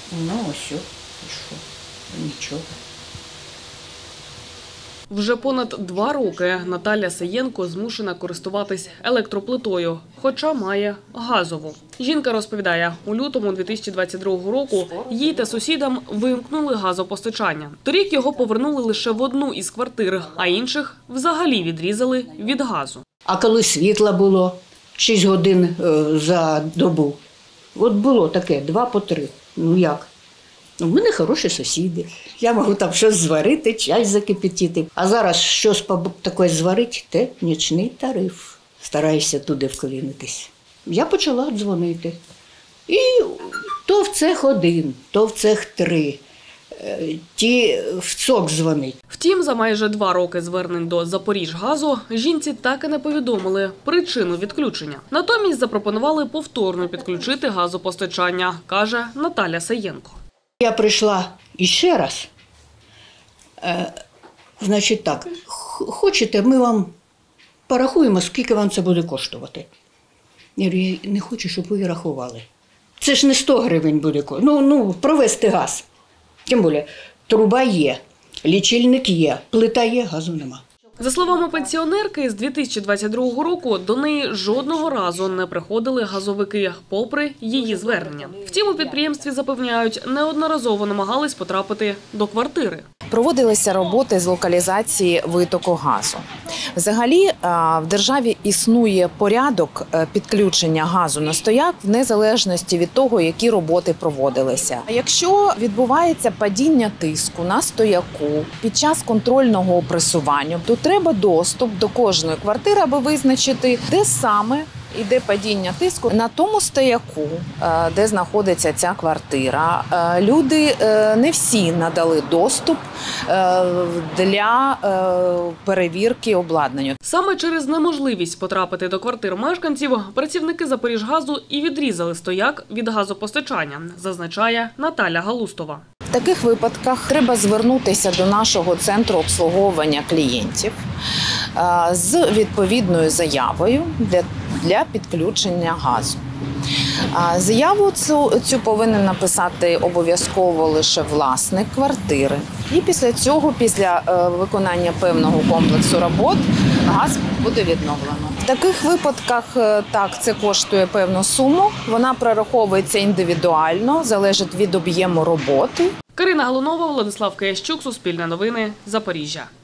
Ну, ось, і що? Нічого. Вже понад 2 роки Наталя Саєнко змушена користуватись електроплитою, хоча має газову. Жінка розповідає, у лютому 2022 року їй та сусідам вимкнули газопостачання. Торік його повернули лише в одну із квартир, а інших взагалі відрізали від газу. А коли світла було 6 годин за добу, от було таке 2 по 3. Ну як? У мене хороші сусіди. Я можу там щось зварити, чай закипятити. А зараз щось таке зварити, те нічний тариф. Стараюся туди вклинитись. Я почала дзвонити. І то в цех 1, то в цех 3. Ті в ЦОК дзвонить. Втім, за майже 2 роки звернень до Запоріжгазу жінці так і не повідомили причину відключення. Натомість запропонували повторно підключити газопостачання, каже Наталя Саєнко. Я прийшла іще раз. Значить так, хочете, ми вам порахуємо, скільки вам це буде коштувати. Я говорю, я не хочу, щоб ви рахували. Це ж не 100 гривень буде коштувати. Ну, провести газ. Тим більше, труба є, лічильник є, плита є, газу нема. За словами пенсіонерки, з 2022 року до неї жодного разу не приходили газовики, попри її звернення. Втім, у підприємстві запевняють, неодноразово намагались потрапити до квартири. Проводилися роботи з локалізації витоку газу. Взагалі, в державі існує порядок підключення газу на стояк в незалежності від того, які роботи проводилися. Якщо відбувається падіння тиску на стояку під час контрольного опресування, то треба доступ до кожної квартири, аби визначити, де саме іде падіння тиску. На тому стояку, де знаходиться ця квартира, люди не всі надали доступ для перевірки обладнання. Саме через неможливість потрапити до квартир мешканців працівники Запоріжгазу і відрізали стояк від газопостачання, зазначає Наталя Галустова. В таких випадках треба звернутися до нашого центру обслуговування клієнтів з відповідною заявою для підключення газу. Заяву цю повинен написати обов'язково лише власник квартири. І після цього, після виконання певного комплексу робот, газ буде відновлено. В таких випадках, так, це коштує певну суму. Вона прораховується індивідуально, залежить від об'єму роботи. Карина Галунова, Владислав Киящук, Суспільне новини, Запоріжжя.